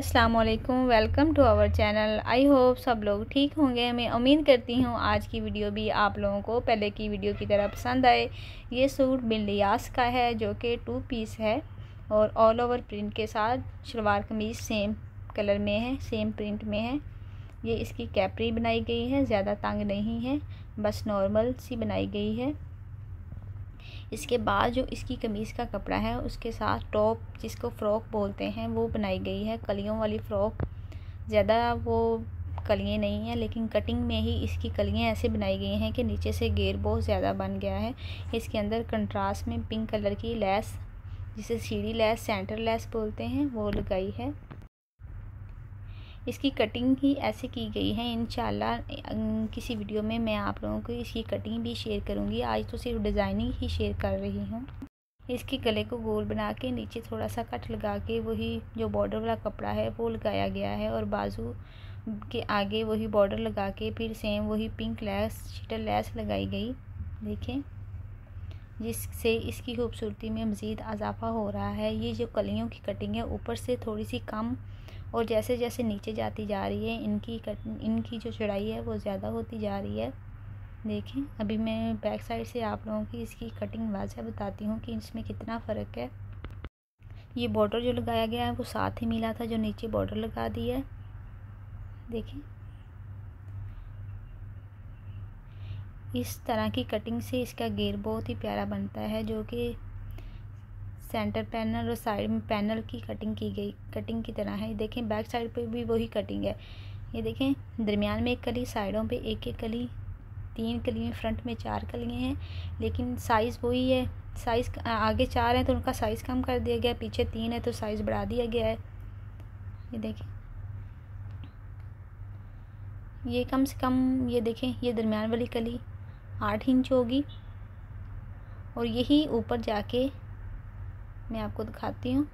अस्सलामुअलैकुम, welcome to our channel. I hope सब लोग ठीक होंगे। मैं उम्मीद करती हूँ आज की वीडियो भी आप लोगों को पहले की वीडियो की तरह पसंद आए। ये सूट बिन लियास का है जो कि 2 पीस है और ऑल ओवर प्रिंट के साथ शलवार कमीज़ सेम कलर में है, सेम प्रिंट में है। ये इसकी कैपरी बनाई गई है, ज़्यादा तंग नहीं है, बस नॉर्मल सी बनाई गई है। इसके बाद जो इसकी कमीज़ का कपड़ा है उसके साथ टॉप जिसको फ़्रॉक बोलते हैं वो बनाई गई है, कलियों वाली फ़्रॉक। ज़्यादा वो कलियाँ नहीं हैं लेकिन कटिंग में ही इसकी कलियाँ ऐसे बनाई गई हैं कि नीचे से घेर बहुत ज़्यादा बन गया है। इसके अंदर कंट्रास्ट में पिंक कलर की लेस, जिसे सीढ़ी लेस, सेंटर लेस बोलते हैं, वो लगाई है। इसकी कटिंग ही ऐसे की गई है। इंशाल्लाह किसी वीडियो में मैं आप लोगों को इसकी कटिंग भी शेयर करूंगी। आज तो सिर्फ डिज़ाइनिंग ही शेयर कर रही हूँ। इसके गले को गोल बना के नीचे थोड़ा सा कट लगा के वही जो बॉर्डर वाला कपड़ा है वो लगाया गया है और बाजू के आगे वही बॉर्डर लगा के फिर सेम वही पिंक लेस, शीटल लेस लगाई गई। देखें, जिससे इसकी खूबसूरती में मज़ीद इजाफा हो रहा है। ये जो कलियों की कटिंग है ऊपर से थोड़ी सी कम और जैसे जैसे नीचे जाती जा रही है इनकी जो चौड़ाई है वो ज़्यादा होती जा रही है। देखें, अभी मैं बैक साइड से आप लोगों की इसकी कटिंग वाज़ह बताती हूँ कि इसमें कितना फ़र्क है। ये बॉर्डर जो लगाया गया है वो साथ ही मिला था जो नीचे बॉर्डर लगा दी है। देखें, इस तरह की कटिंग से इसका घेर बहुत ही प्यारा बनता है, जो कि सेंटर पैनल और साइड में पैनल की कटिंग की गई कटिंग की तरह है। देखें, बैक साइड पे भी वही कटिंग है। ये देखें, दरमियान में एक कली, साइडों पे एक एक कली, 3 कलियाँ, फ्रंट में 4 कलियाँ हैं, लेकिन साइज़ वही है। साइज़ आगे 4 है तो उनका साइज़ कम कर दिया गया, पीछे 3 है तो साइज़ बढ़ा दिया गया है। ये देखें, ये कम से कम, ये देखें, ये दरमियान वाली कली 8 इंच होगी और यही ऊपर जाके मैं आपको दिखाती हूँ,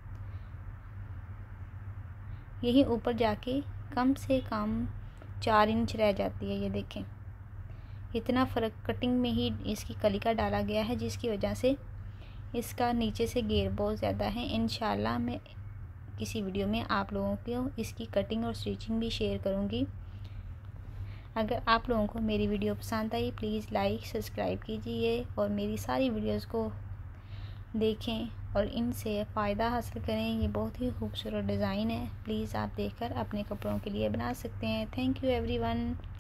यही ऊपर जाके कम से कम 4 इंच रह जाती है। ये देखें, इतना फ़र्क कटिंग में ही इसकी कली का डाला गया है, जिसकी वजह से इसका नीचे से घेर बहुत ज़्यादा है। इंशाल्लाह मैं किसी वीडियो में आप लोगों को इसकी कटिंग और स्टिचिंग भी शेयर करूँगी। अगर आप लोगों को मेरी वीडियो पसंद आई प्लीज़ लाइक सब्सक्राइब कीजिए और मेरी सारी वीडियोस को देखें और इनसे फ़ायदा हासिल करें। ये बहुत ही खूबसूरत डिज़ाइन है, प्लीज़ आप देखकर अपने कपड़ों के लिए बना सकते हैं। Thank you everyone.